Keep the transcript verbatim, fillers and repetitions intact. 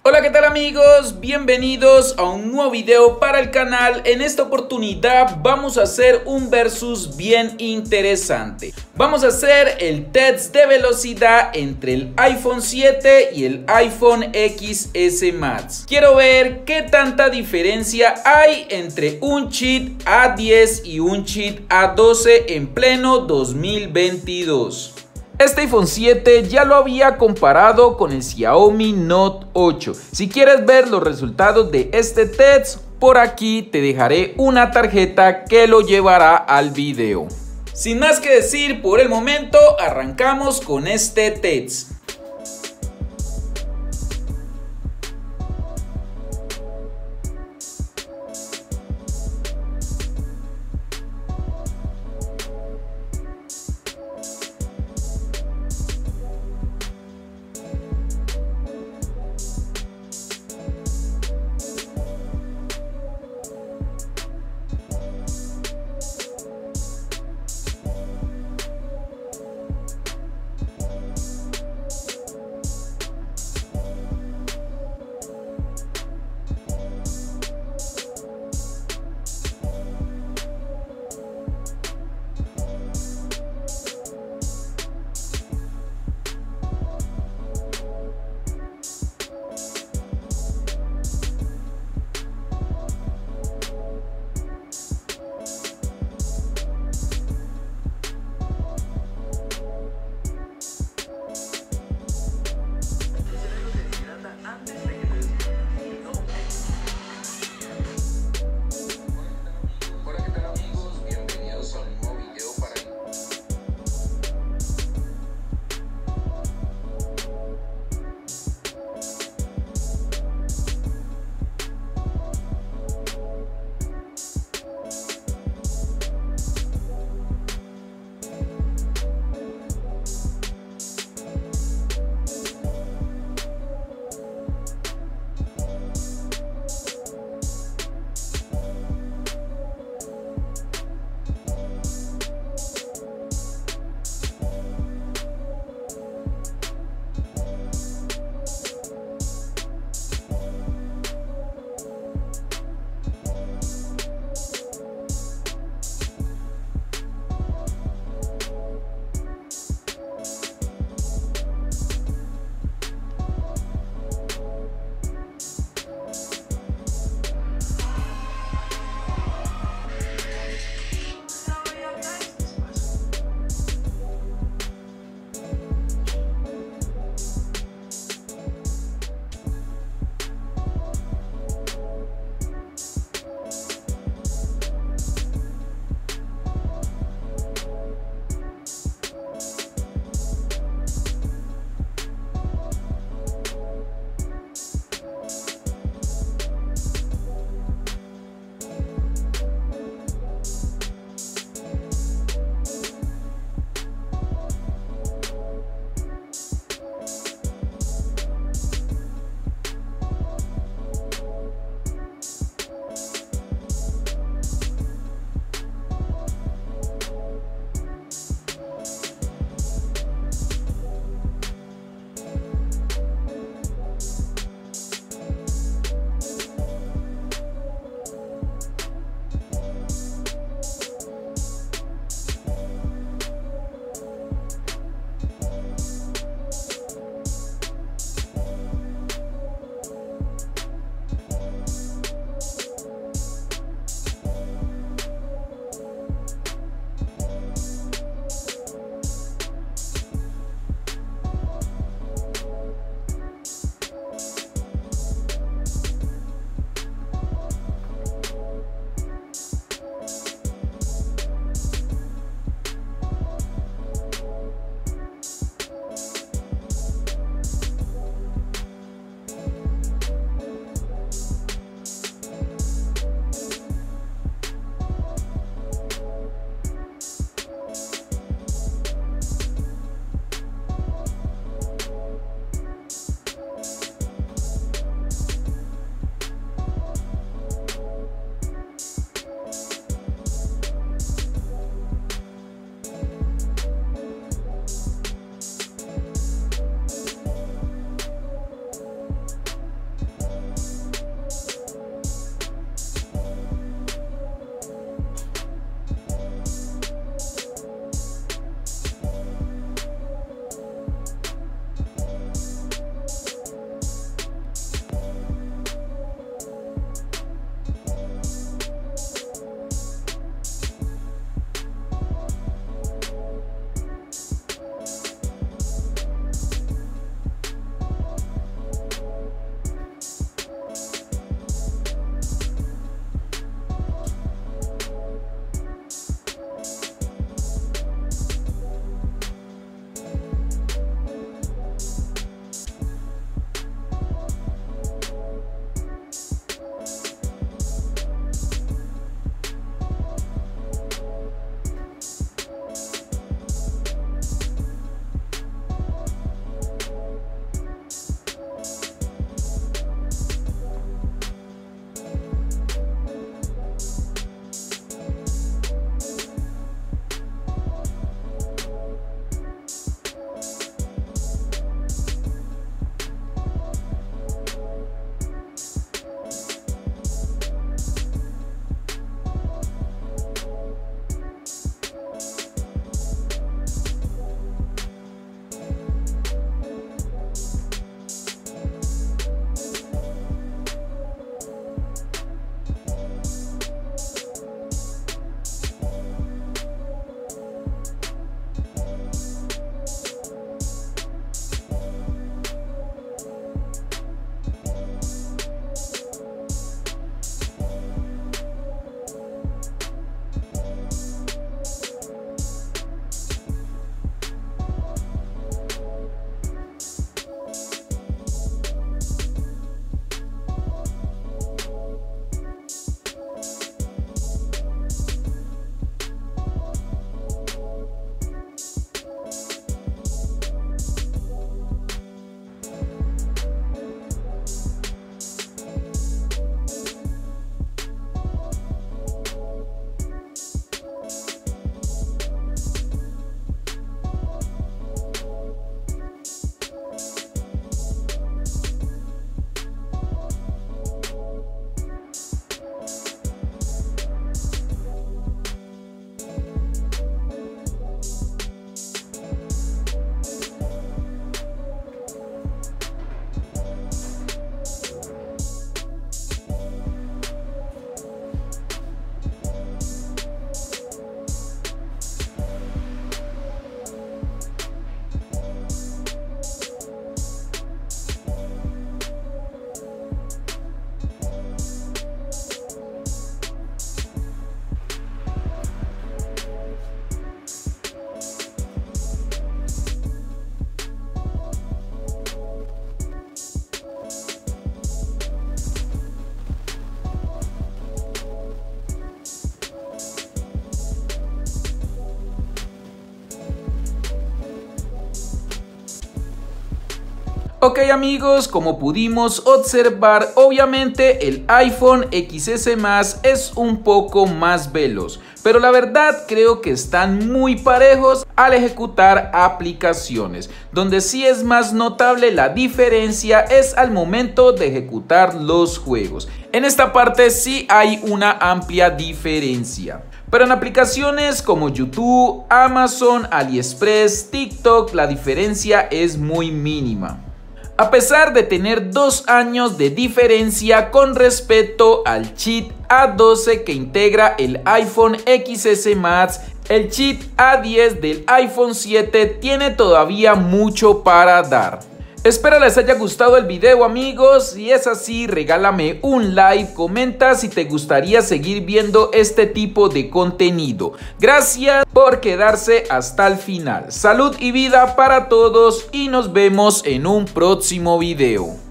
Hola, ¿qué tal amigos? Bienvenidos a un nuevo video para el canal. En esta oportunidad vamos a hacer un versus bien interesante. Vamos a hacer el test de velocidad entre el iPhone siete y el iPhone equis ese Max. Quiero ver qué tanta diferencia hay entre un chip A diez y un chip A doce en pleno dos mil veintidós. Este iPhone siete ya lo había comparado con el Xiaomi Note ocho. Si quieres ver los resultados de este test, por aquí te dejaré una tarjeta que lo llevará al video. Sin más que decir por el momento, arrancamos con este test. Ok amigos, como pudimos observar, obviamente el iPhone equis ese Max es un poco más veloz, pero la verdad creo que están muy parejos al ejecutar aplicaciones. Donde sí es más notable la diferencia es al momento de ejecutar los juegos. En esta parte sí hay una amplia diferencia. Pero en aplicaciones como YouTube, Amazon, AliExpress, TikTok, la diferencia es muy mínima. A pesar de tener dos años de diferencia con respecto al chip A doce que integra el iPhone equis ese Max, el chip A diez del iPhone siete tiene todavía mucho para dar. Espero les haya gustado el video amigos, si es así regálame un like, comenta si te gustaría seguir viendo este tipo de contenido. Gracias por quedarse hasta el final, salud y vida para todos y nos vemos en un próximo video.